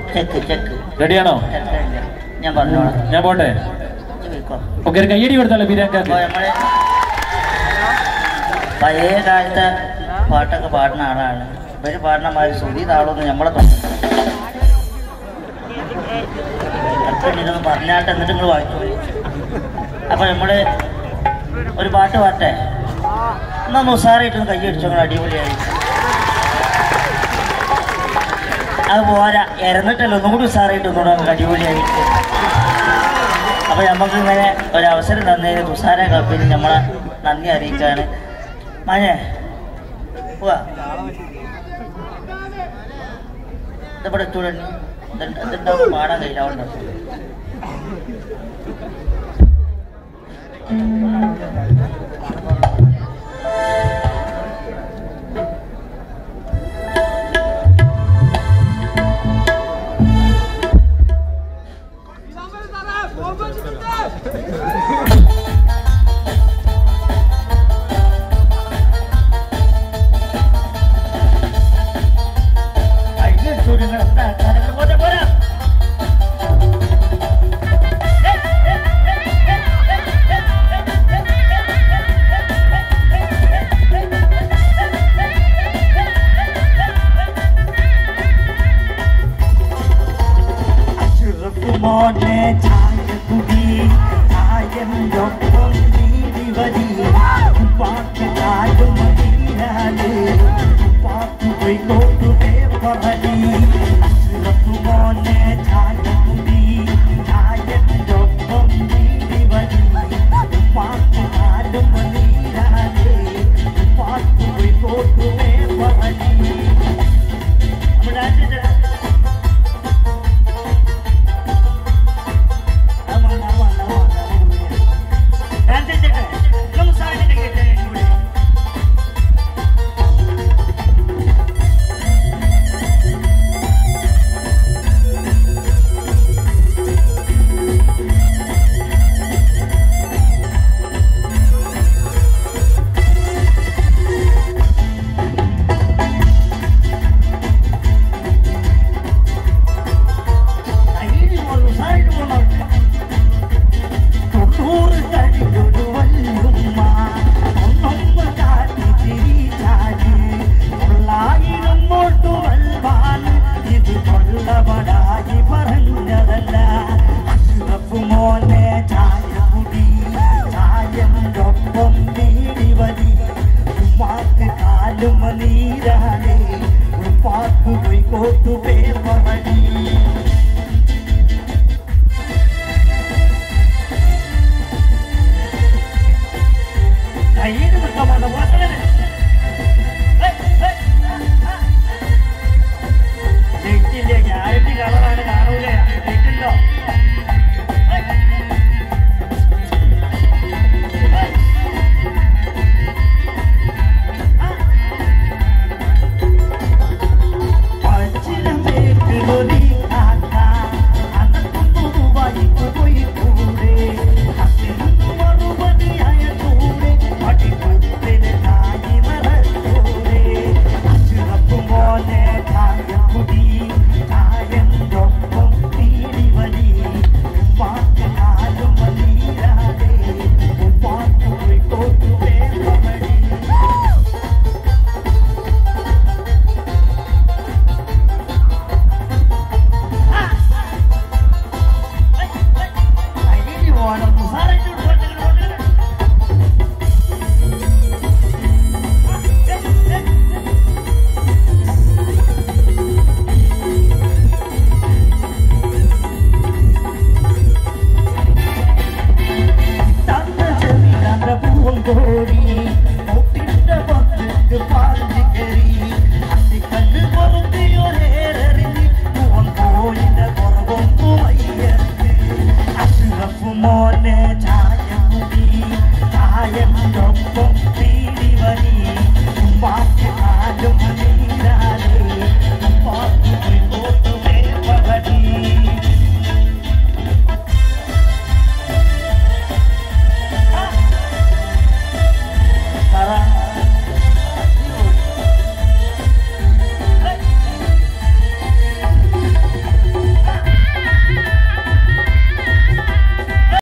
റെഡിയാണോ? ഞാൻ പറഞ്ഞോളാം. ഞാൻ പോട്ടെ. ഓക്കെ, ഒരു കയ്യടി കൊടുത്താലോ ബീരാക്കാക്ക്? പഴയ കാലത്തെ പാട്ടൊക്കെ പാടുന്ന ആളാണ്. ഇവര് പാടുന്ന മാതിരി ശ്രുതി താളൊന്നും നമ്മളെ ഇതൊന്ന് പറഞ്ഞാട്ട് എന്നിട്ട് നിങ്ങൾ വായിച്ചു. അപ്പൊ നമ്മള് ഒരു പാട്ട് പാട്ടെ, എന്നാ ഉസാറായിട്ടൊന്ന് കൈ അടിച്ചോ, അടിപൊളിയായി. അത് പോരാ, ഇറന്നിട്ടല്ലോ ഒന്നും കൂടി ഉസാറായിട്ട് ഒന്നുകൂടെ അടിപൊളിയായിട്ട്. അപ്പൊ നമുക്ക് ഇങ്ങനെ ഒരവസരം തന്നതിന് തുഷാര കപ്പിന് നമ്മളെ നന്ദി അറിയിക്കാണ്. മഴേ പോവാ ഇതിവിടെ ചൂടണി ഇതുണ്ടാവും, പാടാൻ കഴിയില്ല. അവിടെ Manira,